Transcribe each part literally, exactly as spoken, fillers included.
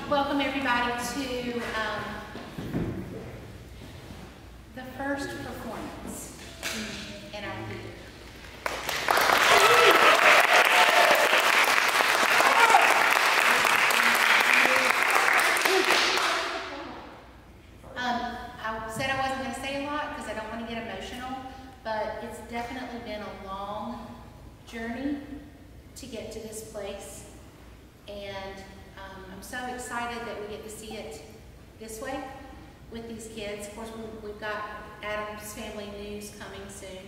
welcome everybody to um, the first performance in our theater. Um, I said I wasn't going to say a lot because I don't want to get emotional, but it's definitely been a long journey to get to this place, and um, I'm so excited that we get to see it this way with these kids. Of course, we've got Adam's Family News coming soon,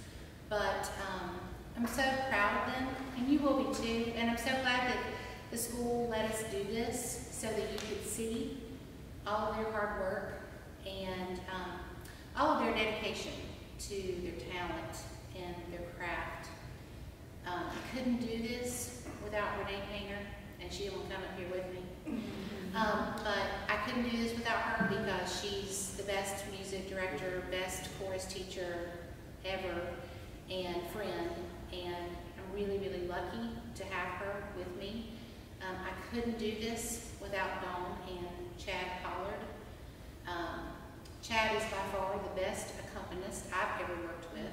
but um, I'm so proud of them, and you will be too, and I'm so glad that the school let us do this so that you could see all of their hard work and um, all of their dedication to their talent and their craft. Um, I couldn't do this without Renee Painter, and she will come up here with me. Um, but I couldn't do this without her because she's the best music director, best chorus teacher ever, and friend. And I'm really, really lucky to have her with me. Um, I couldn't do this without Dawn and Chad Pollard. Um, Chad is by far the best accompanist I've ever worked with.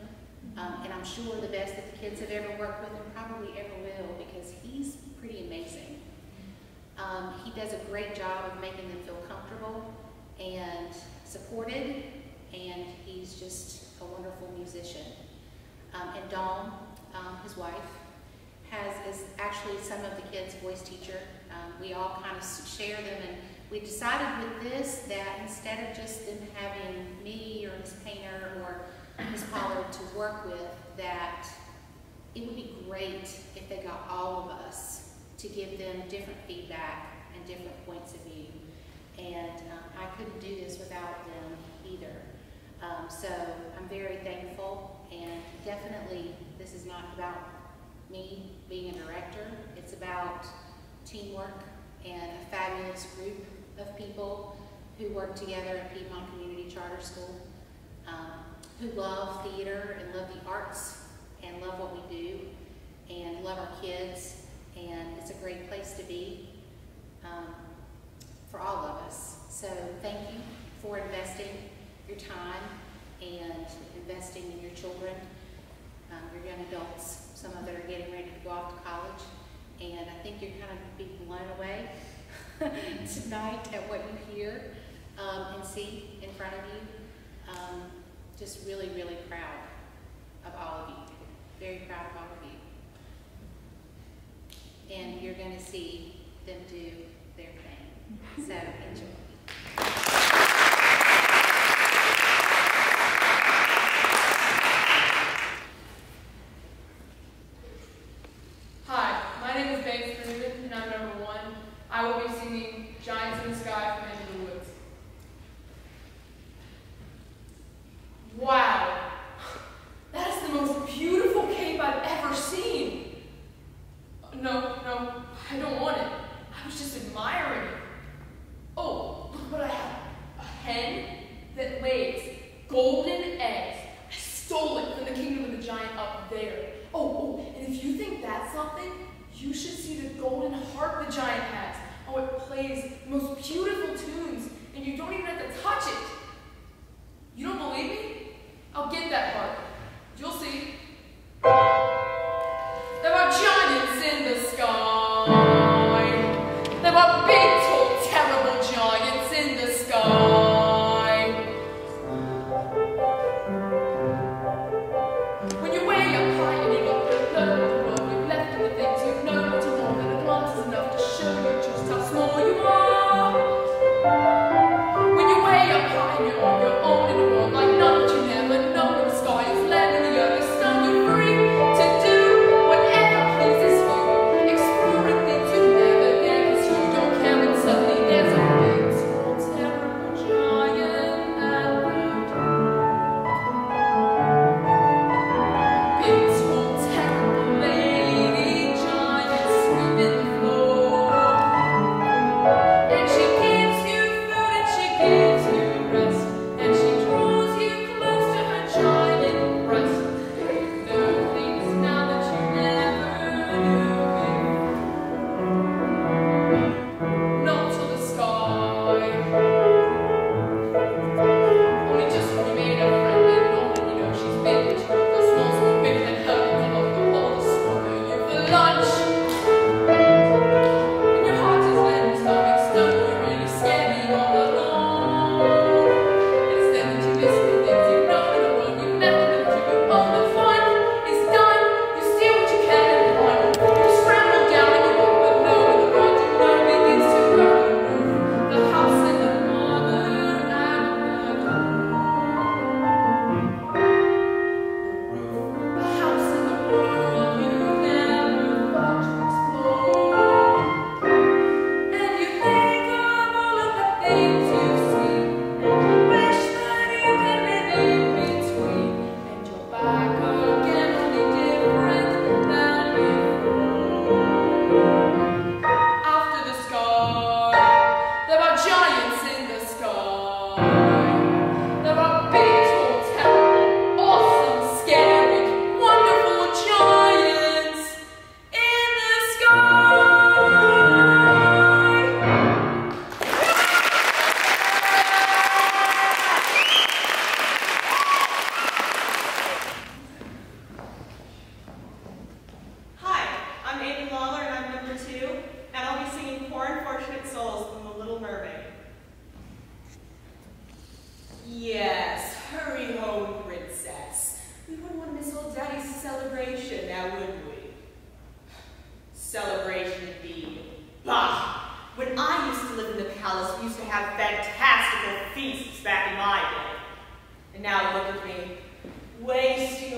Um, and I'm sure the best that the kids have ever worked with and probably ever will, because he's pretty amazing. Um, he does a great job of making them feel comfortable and supported, and he's just a wonderful musician. Um, and Dawn, um, his wife, has is actually some of the kids' voice teacher. Um, we all kind of share them, and we decided with this that instead of just them having me or Miz Painter or Miz Pollard to work with, that it would be great if they got all of us to give them different feedback and different points of view. And um, I couldn't do this without them either. Um, so I'm very thankful, and definitely this is not about me being a director. It's about teamwork and a fabulous group of people who work together at Piedmont Community Charter School. Um, who love theater and love the arts and love what we do and love our kids, and it's a great place to be um, for all of us. So thank you for investing your time and investing in your children, um, your young adults, some of them are getting ready to go off to college, and I think you're kind of be blown away tonight at what you hear um, and see in front of you. Um, Just really, really proud of all of you. Very proud of all of you. And you're going to see them do their thing. So enjoy. Hi, my name is Banks Freeman, and I'm number one. I will be singing Giants in the Sky from Into the Woods. Wow, that is the most beautiful cape I've ever seen. No, no, I don't want it. I was just admiring it. Oh, look what I have. A hen that lays golden eggs. I stole it from the kingdom of the giant up there. Oh, oh, and if you think that's something, you should see the golden harp the giant has. Oh, it plays the most beautiful tunes, and you don't even have to touch it. You don't believe me? I'll get that part. You'll see. There are giants in the sky. There are big, tall, terrible giants in the sky. When you're way up high and you look at the world you've left and the things you know to more than a glance is enough to show you just how small you are. When you're way up high and you're on your own in the world like none that you never know, the sky is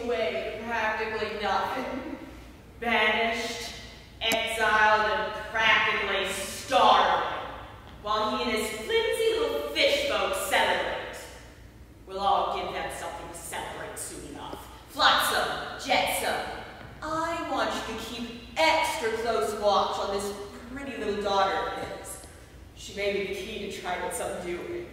away to practically nothing. Banished, exiled, and practically starving, while he and his flimsy little fish folk celebrate. We'll all give them something to celebrate soon enough. Flotsam, jetsam. I want you to keep extra close watch on this pretty little daughter of his. She may be the key to try what's undoing.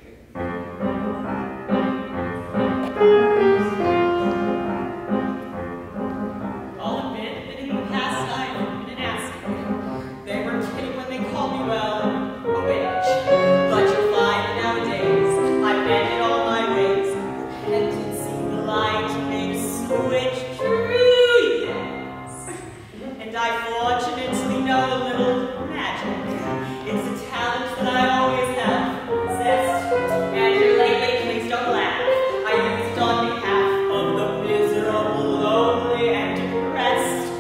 I'll admit that in the past I've been an asking. They were kidding when they called me, well, a witch. But you'll find that nowadays I've bended all my ways. Repentancy, the light made a switch true, yes. And I fortunately know a little magic. It's a talent that I always have possessed. And here lately, please don't laugh. I used it on behalf of the miserable, lonely, and depressed.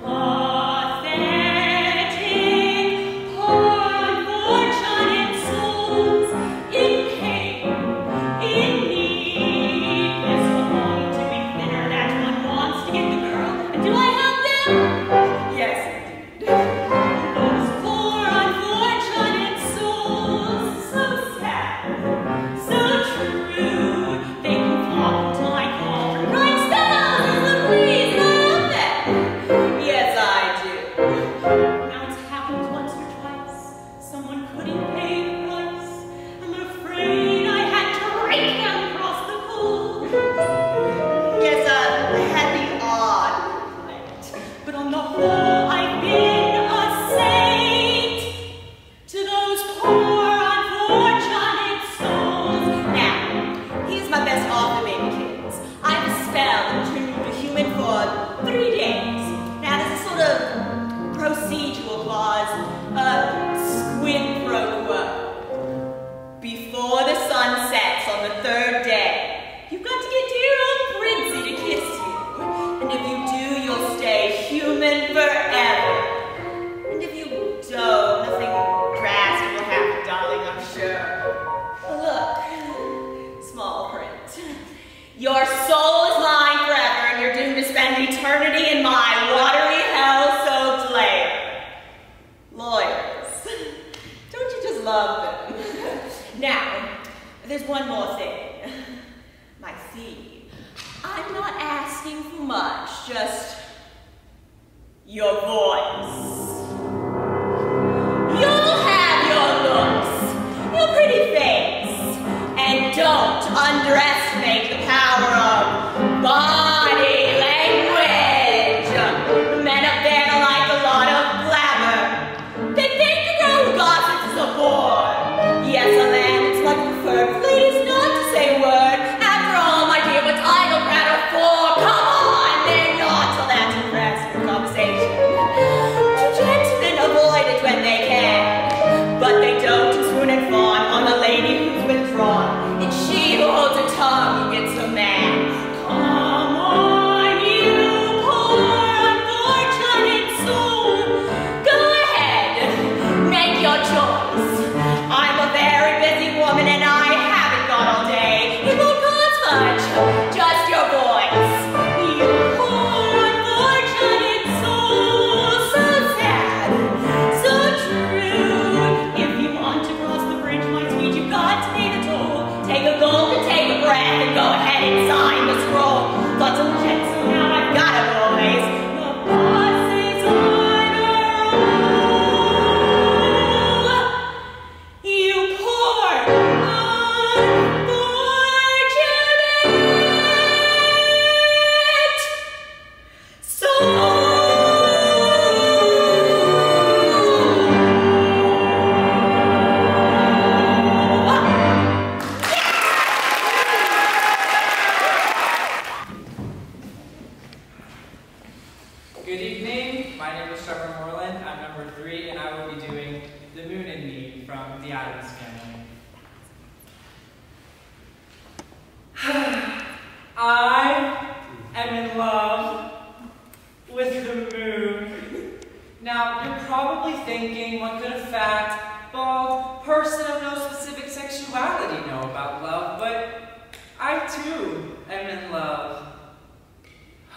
Pathetic, poor, unfortunate souls in pain, in need. There's a longing to be thinner that one wants to get the girl. And do I help them? Yes, indeed. Those poor, unfortunate souls, so sad, so true. They can flock to my call for bright spells as the breeze, and I love them. Yes, I do. Now it's happened once or twice. Someone couldn't pay the price. I'm afraid I had to rake them across the pool. Yes, uh, I had the odd night, but on the whole, I've been a saint to those poor, unfortunate souls. Now, here's my best offer, baby kids. I've a spell and turned into human for three days. Now, there's a sort of procedural clause, a squid pro quo. Before the sun sets on the third day, you've got to get dear old Princey to kiss you. And if you do, you'll stay human forever. And if you don't, nothing drastic will happen, darling, I'm sure. Look, small print. Your soul is mine forever, and you're doomed to spend eternity in my watery hell-soaked lair. Lawyers, don't you just love them? Now, there's one more thing. My fee. I'm not asking for much, just your voice. You'll have your looks, your pretty face, and don't underestimate the power of body language. The men up there are like a lot of blabber. They think the girl who gossips is a bore. Yes, Alan, it's much preferred for ladies not to say a word. After all, my dear, what's idle prattle for? Come on, they're not till that's impressed with conversation. Two gentlemen avoid it when they can, but they don't swoon and fawn on the lady who's withdrawn. It's she who holds her tongue who gets so mad. Come on, you poor unfortunate soul. Go ahead, make your choice. I'm a very busy woman and I haven't got all day. It won't cost much, just your voice. You poor unfortunate soul, so sad, so true. If you want to cross the bridge, my sweet, you've got to pay the toll. Take a gulp and take a breath and go ahead and sign the scroll. Lots of jets, so now I've got it, boys. The boss is on a roll. You poor unfortunate soul. Good evening, my name is Trevor Moreland, I'm number three, and I will be doing The Moon and Me from The Addams Family. I am in love with the moon. Now, you're probably thinking, what could a fat, bald person of no specific sexuality know about love? But I too am in love.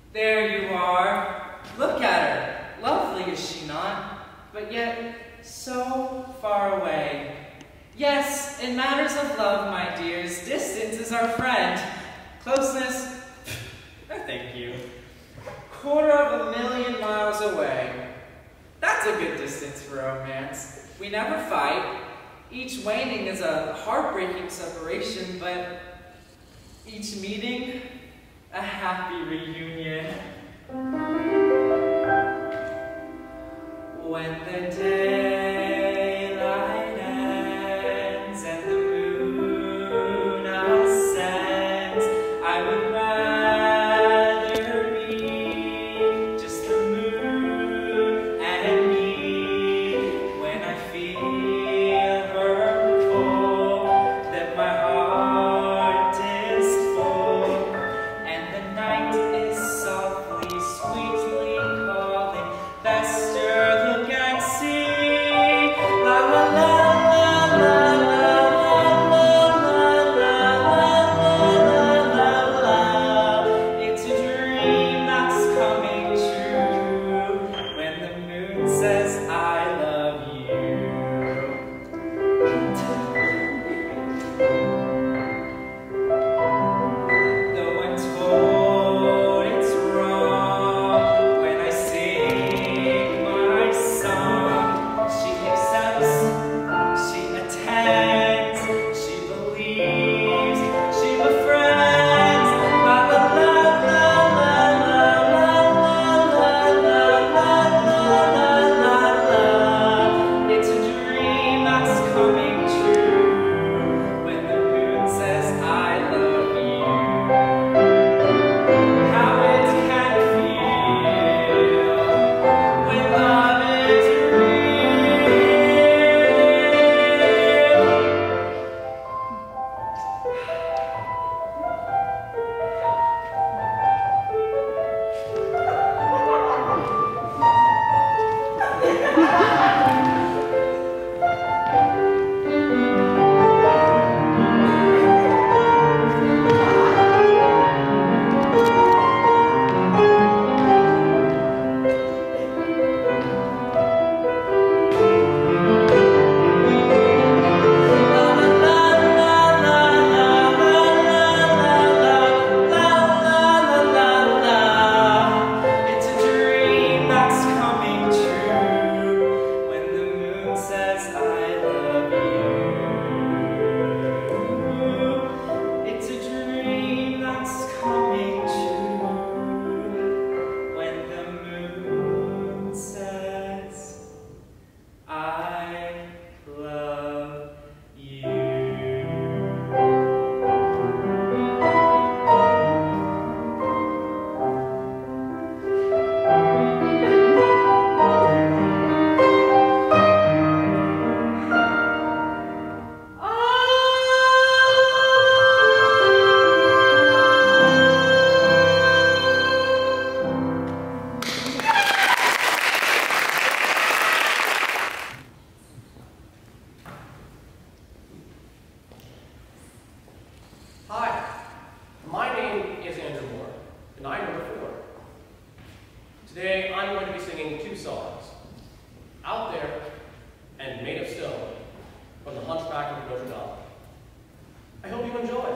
There you are. Look at her. Lovely, is she not? But yet, so far away. Yes, in matters of love, my dears, distance is our friend. Closeness, no thank you. Quarter of a million miles away. That's a good distance for romance. We never fight. Each waning is a heartbreaking separation, but each meeting, a happy reunion. When the daylight ends and the moon ascends, I would rather be just the moon and me. When I feel her pull, that my heart is full, and the night is softly, sweetly calling, Bester, look and see. La la la la la la la la la la la. It's a dream that's coming true when the moon says I love you. Though I'm told it's wrong when I sing my song, she accepts, she attends, she believes, she befriends. La la la la la la la la la la la la la. It's a dream that's coming true when the moon says I love you. How it can feel when love is It's a dream that's coming true when the moon says I love you. It's a dream that's coming true when the moon says I love you. Hi, my name is Andrew Moore, and I'm number four. Today, I'm going to be singing two songs, Out There and Made of Stone, from The Hunchback of Notre Dame. I hope you enjoy.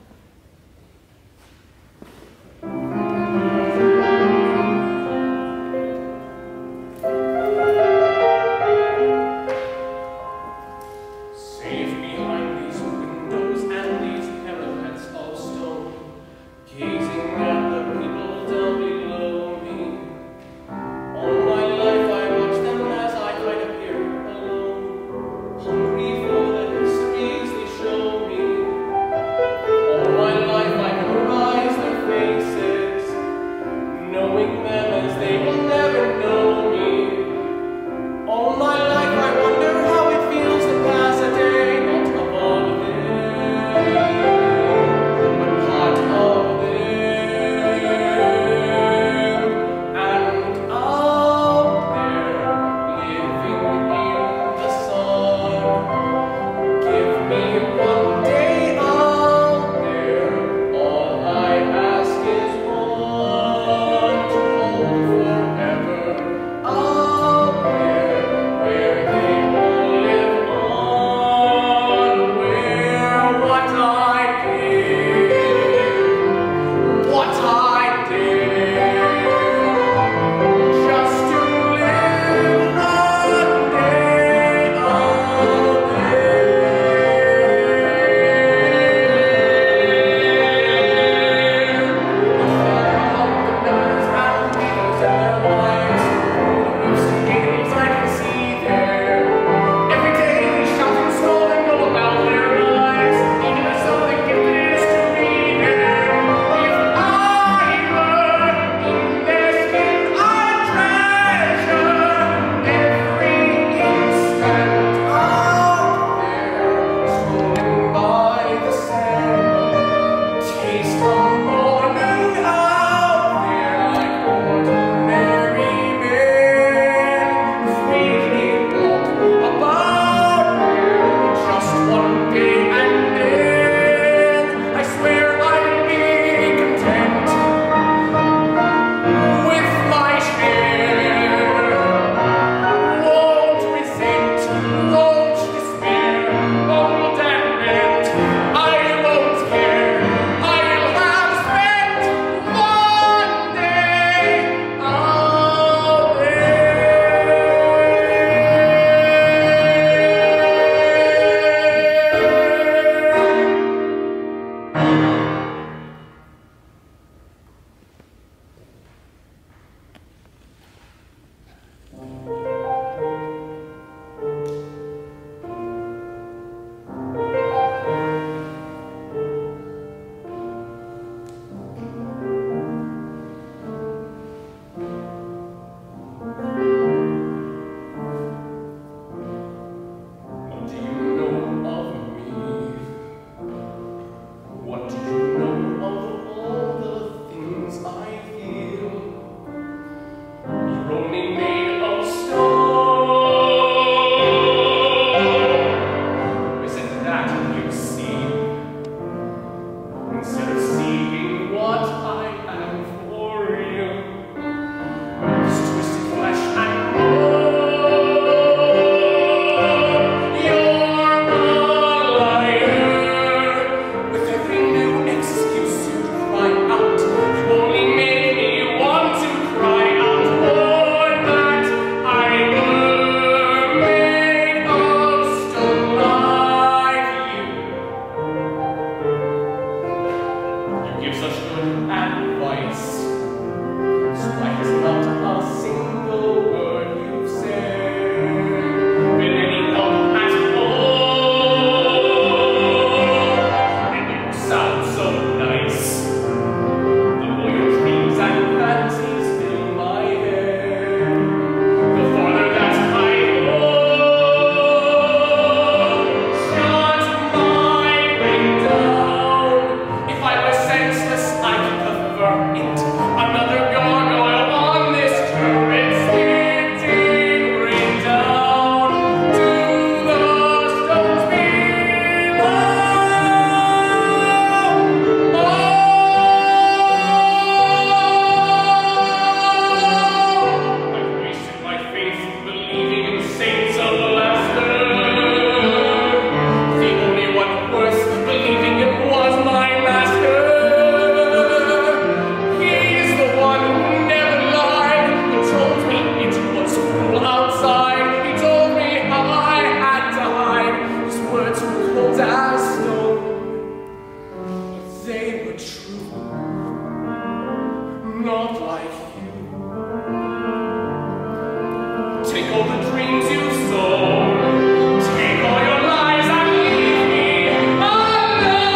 Safe behind these windows and these parapets of stone, gazing at the people down below me. All my life I watched them as I tried to appear alone, hungry for the histories they show me. All my life I memorize their faces, knowing them as they will never know me. All my life I wonder how it feels to pass a day not above them, but part of them. And out there, living in the sun, give me one day out there. All I ask is one. not like you. Take all the dreams you've sown, take all your lies and leave me alone.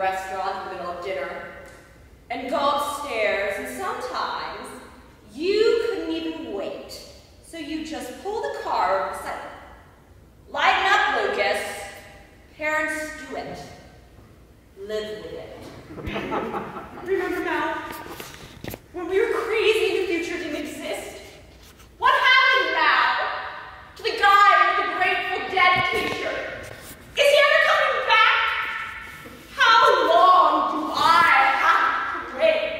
restaurant in the middle of dinner and go upstairs, and sometimes you couldn't even wait. So you just pull the car over the side. Lighten up, Lucas. Parents do it. Live with it. Remember, Mal, when we were crazy and the future didn't exist? What happened, Mal, to the guy with the Grateful Dead t-shirt? Is he ever coming back? How long do I have to wait?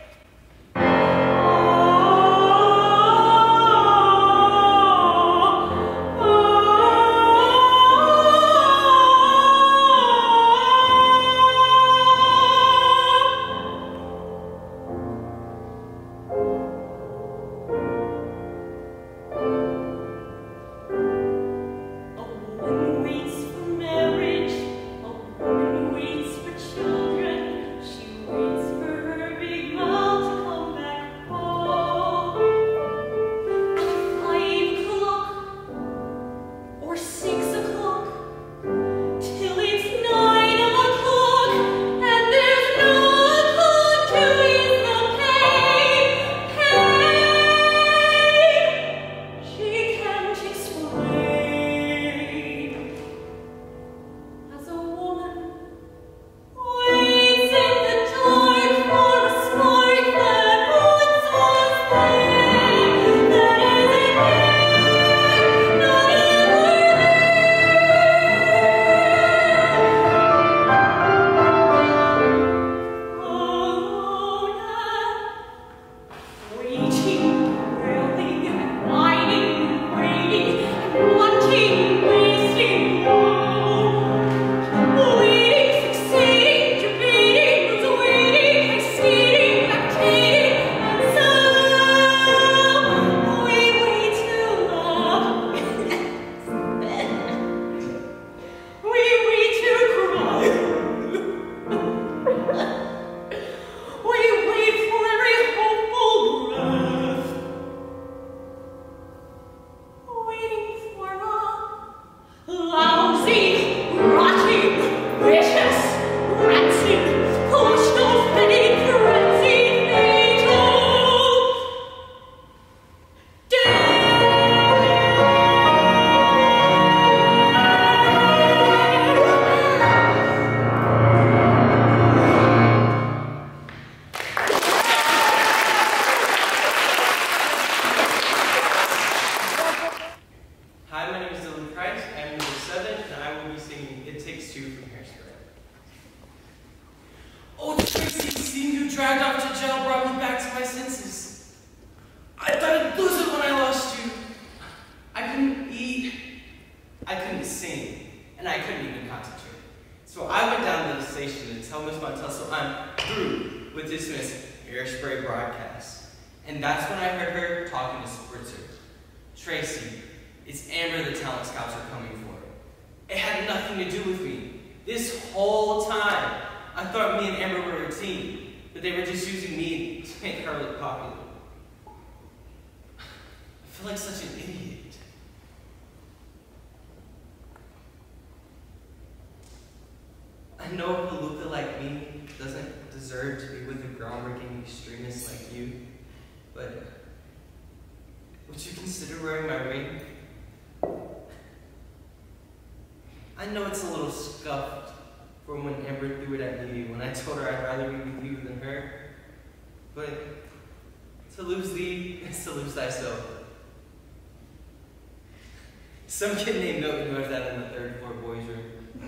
Some kid named Milton who has that in the third floor boys' room.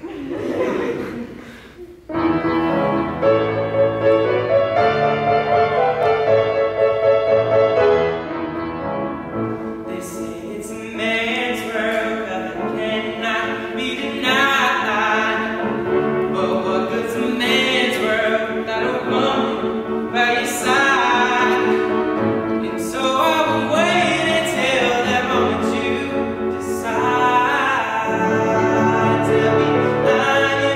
They say it's a man's world, but it cannot be denied. But what good's a man's world without a woman by your side? And so I will wait until that moment you decide to be mine.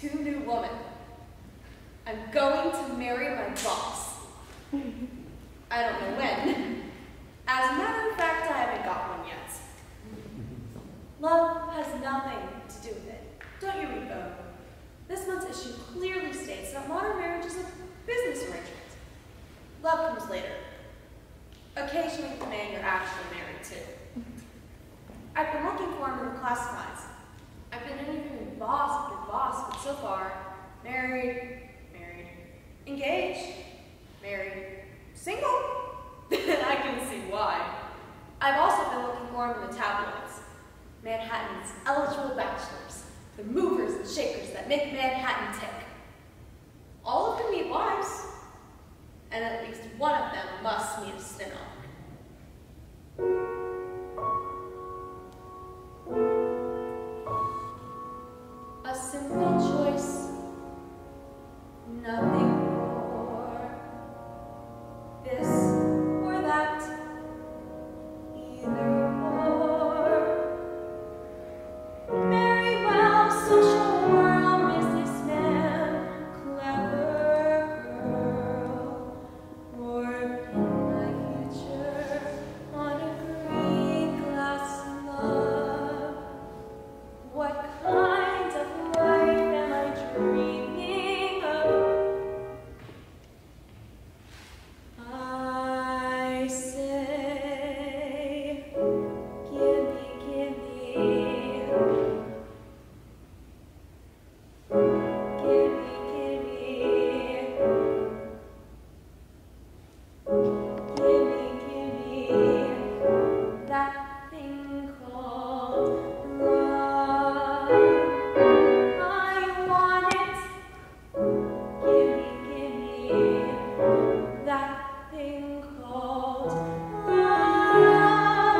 to new woman. I'm going to marry my boss. I don't know when. As a matter of fact, I haven't got one yet. Love has nothing to do with it. Don't you read, Bo? This month's issue clearly states that modern marriage is a business arrangement. Love comes later. Occasionally the man you're actually married to. I've been looking for him in the classifieds. I've been interviewing boss after boss, but so far, married, married, engaged, married, single. I can see why. I've also been looking for him in the tabloids. Manhattan's eligible bachelors, the movers and shakers that make Manhattan tick. All of them need wives, and at least one of them must need a spin-off. A simple choice, nothing more. This or that, either or. Very well, social world, businessman, clever girl, or in my future, on a green glass love. What kind of life am I dreaming of? I say, gimme, gimme, gimme, gimme, gimme, gimme that thing called love. I want it. Gimme, gimme that thing called love.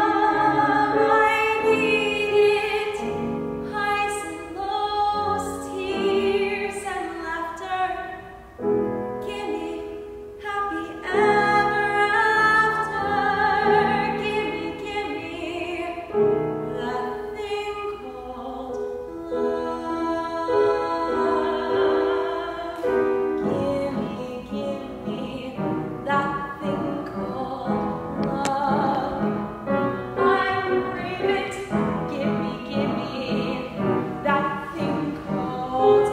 I need it. Highs and lows, tears and laughter. Gimme happy ever after. Gimme, gimme that thing called love. Gimme, gimme that thing called love. I crave it. Gimme, gimme that thing called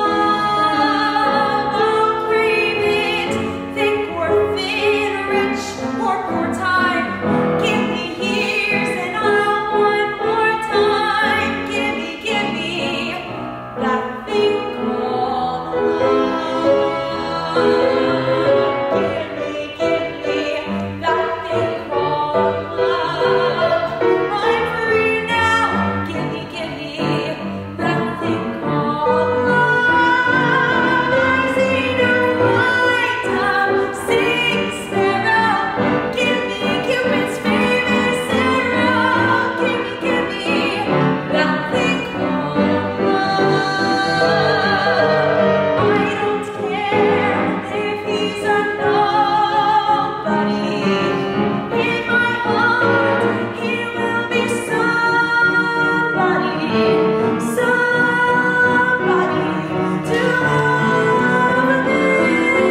love. I'll crave it. Thick or thin, rich or poor time. Give me years and I'll want more time. Gimme, gimme that thing called love. Gimme, gimme that thing called love. I'm free now. Gimme, gimme that thing called love. I've seen a flight of sing sparrow. Gimme Cupid's famous arrow. Gimme, gimme that thing called love. I don't care if he's a nobody. In my heart, he will be somebody, somebody to love me.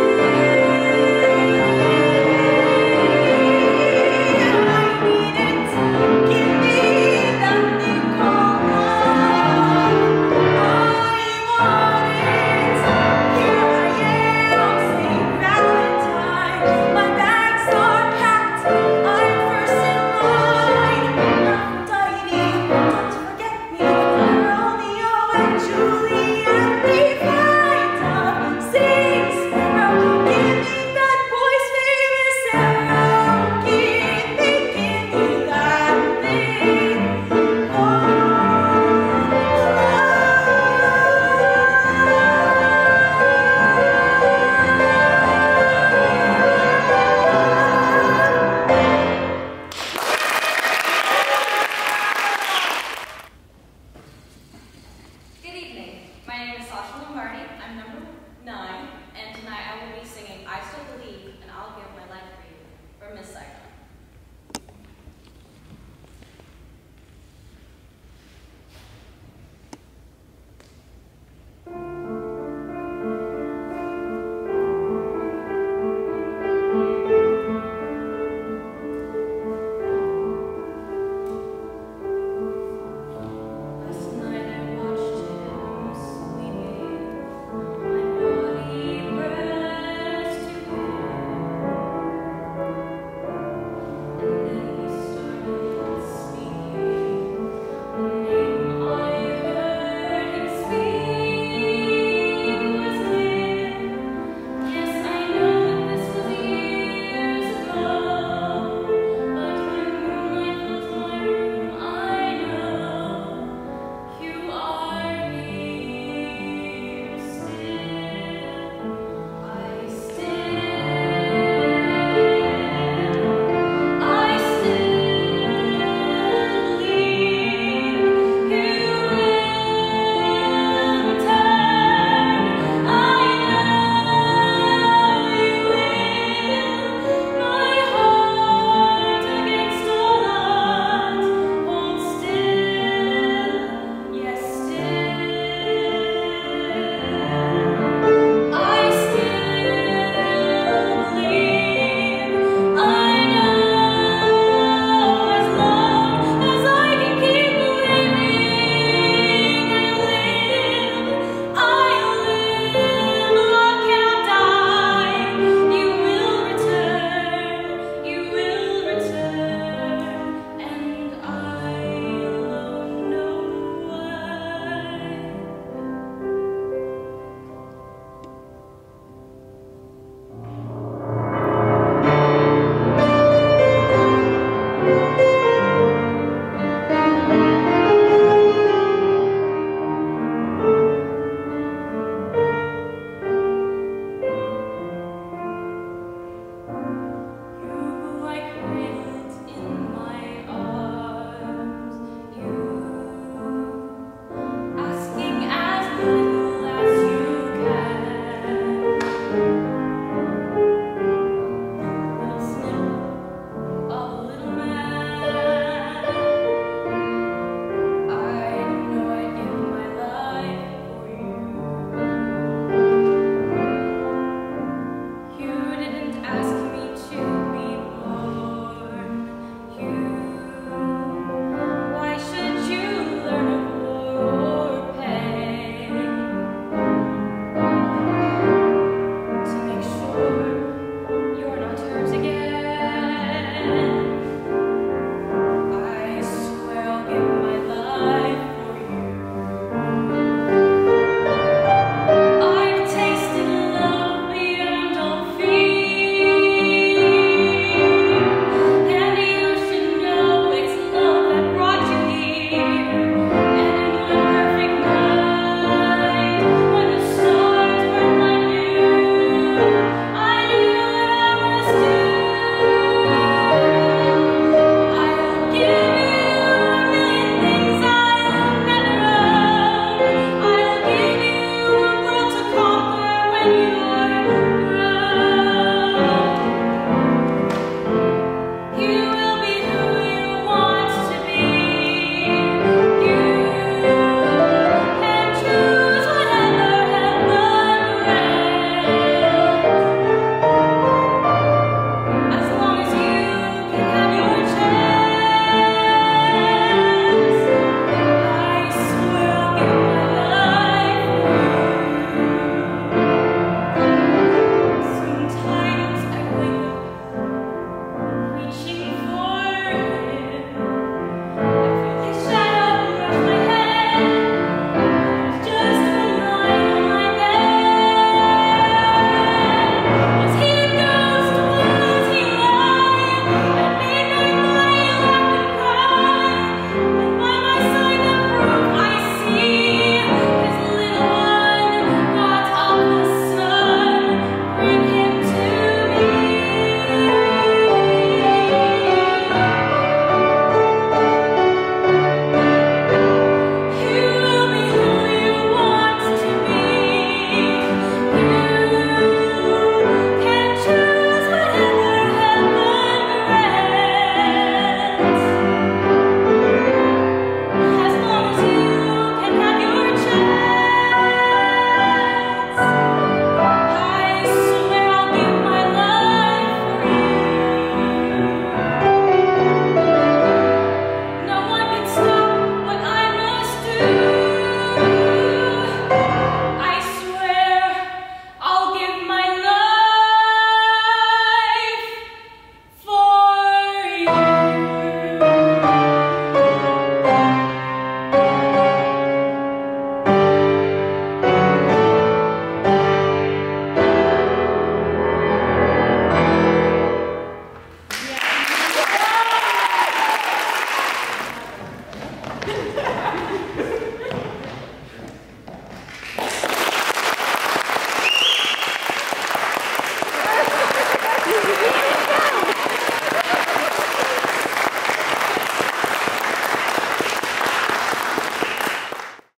I need it. Give me that thing called love. I want it. Here I am, Saint Valentine. My bags are packed. I'm first in line. Aphrodite, don't forget me. Romeo and Juliet, we fight of sing sparrow. Give me that boy's famous arrow. Give me, give me that thing called Good evening. My name is Sasha Lombardi. I'm number nine, and tonight I will be singing I Still Believe and I'll Give My Life for You from Miss Saigon.